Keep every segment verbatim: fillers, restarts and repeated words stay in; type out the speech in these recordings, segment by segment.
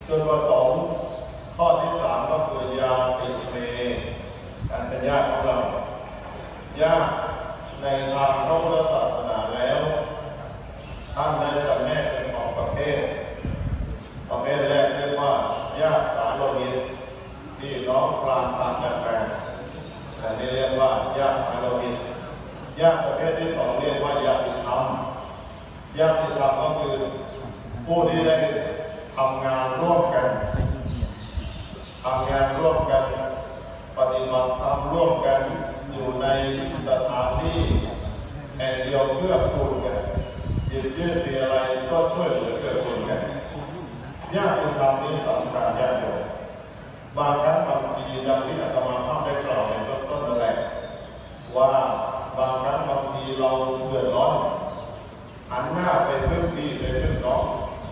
จุดประสงค์ข้อที่สามก็คือยาติเมการเป็นญาติของเราญาติในทางพระพุทธศาสนาแล้วท่านได้จำแนกเป็นสองประเภทประเภทแรกเรียกว่าญาติสายโลหิตที่น้องคลานตามกันแปลงอันนี้เรียกว่าญาติสายโลหิตญาติประเภทที่สองเรียกว่าญาติธรรมญาติธรรมก็คือผู้ที่ได้ทำงานร่วมกันทำงานร่วมกันปฏิบัติธรรมร่วมกันอยู่ในสถานที่แห่งเดียวเพื่อกูลกันยืดยืดมีอะไรก็ช่วยเหลือเกิดกุลกันญาติธรรมนี้สำคัญญาติโยมบางครั้งบางทีดังที่อาตมาภาพได้กล่าวในต้นต้นนั่นแหละว่าบางครั้งบางทีเราเดือดร้อนหันหน้าไปพึ่งพี่ไปพึ่งน้อง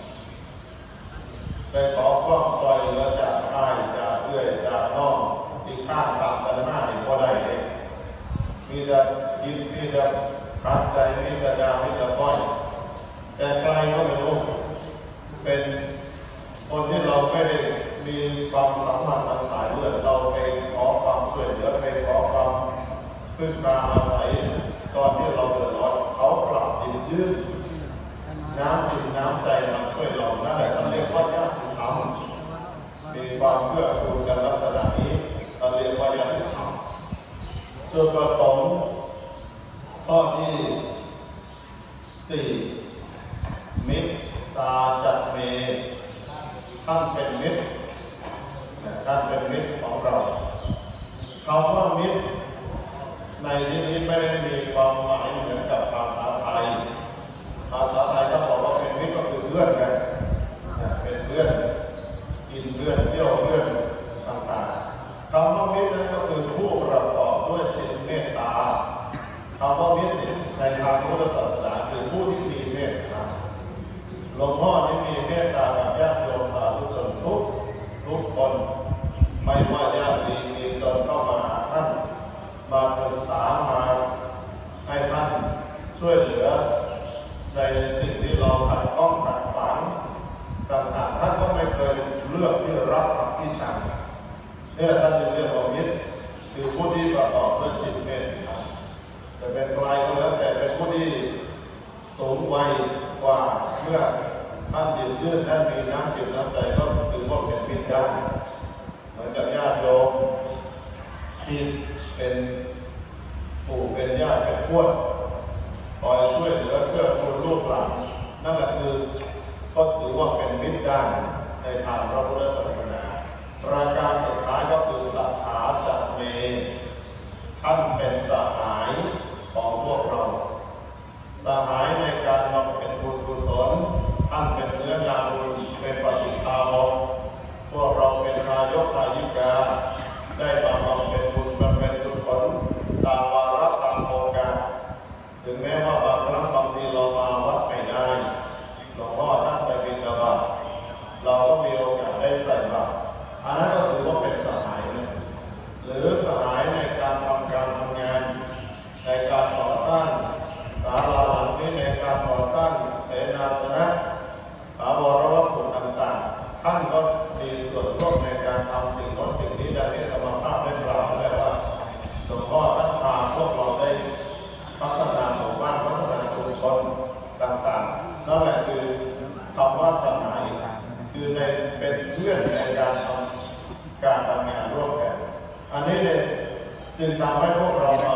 ไปขอความซอยเหลือจากอ้ายจากเอื้อยจากน้องที่ข้างตามกันหน้านี่ก็ได้เลยมีแต่คิดมีแต่ขัดใจมีแต่ดามีแต่ก้อยแต่ใครก็ไม่รู้เป็นคนที่เราไม่ได้มีความสัมพันธ์ทางสายเลือดเราไปขอความช่วยเหลือไปขอความพึ่งพาอาศัยตอนที่เราเดือดร้อนเขากลับยินยืนน้ำจิตน้ำใจมาช่วยเรานั่นแหละเราเรียกว่าญาติธรรมมีความเพื่อกูลกันลักษณะนี้เราเรียกว่าญาติธรรมจุดประสงค์ข้อที่สี่มิตรตาจัดเมท่านเป็นมิตรท่านเป็นมิตรของเราคำว่ามิตรในที่นี้ไม่ได้มีความหมายเหมือนกับภาษาไทยภาษาไทยถ้าบอกว่าเป็นมิตรก็คือเพื่อนกันเป็นเพื่อนกินเพื่อนเที่ยวเพื่อนต่างๆคำว่ามิตรนั้นก็คือผู้ประกอบด้วยจิตเมตตาคำว่ามิตรในทางพุทธศาสนาคือผู้ที่มีเมตตาหลวงพ่อที่มีเมตตากับญาติโยมสาธุชนทุกทุกคนไม่ว่าญาติดีมีจนเข้ามาหาท่านมาปรึกษามาให้ท่านช่วยเหลือในสิ่งที่เราขัดข้องขัดขวางต่างๆท่านก็ไม่เคยเลือกที่รับกับที่ชังนี่แหละท่านจึงเรียกว่ามิตรคือผู้ที่ประกอบด้วยจิตเมตตาแต่เป็นใครก็แล้วแต่เป็นผู้ที่สูงวัยกว่าเมื่อท่านยืนยืนท่านมีน้ำจิตน้ำใจก็ถือว่าเป็นมิตรได้เหมือนกับญาติโยมที่เป็นปู่เป็นญาติเป็นทวดคอยช่วยเหลือเพื่อคนลูกหลานนั่นแหละคือก็ถือว่าเป็นมิตรได้ในทางพระพุทธศาสนาประการสุดท้ายก็คือสัทธาจัตเมท่านเป็นสหายของพวกเราสหายในการบำเพ็ญบุญกุศลท่านเป็นเนื้อนาบุญเป็นปฏิภาณพวกเราเป็นทายกทายิกาได้บำเพ็ญบุญบำเพ็ญกุศลตามวาระตามโอกาสถึงแม้ว่าบางครั้งบางทีเรามาวัดไม่ได้หลวงพ่อท่านไปบิณฑบาตเราก็มีโอกาสได้ใส่บาตรอันนั้นก็ถือว่าเป็นสหายนะหรือสหายในการทำการทำงานในการก่อสร้างศาลาหลังนี้ในการก่อสร้างเสนาสนะถาวรวัตถุต่างๆท่านก็มีส่วนร่วมในการทำสิ่งนั้นสิ่งนี้ดังที่ธรรมภาพได้กล่าวไว้ว่าหลวงพ่อท่านพาพวกเราได้พัฒนาหมู่บ้านพัฒนาชุมชนต่างๆนั่นแหละคือคำว่าสหายคือในเป็นเพื่อนในการทำการทำงานร่วมกันอันนี้เลยจึงทำให้พวกเรามา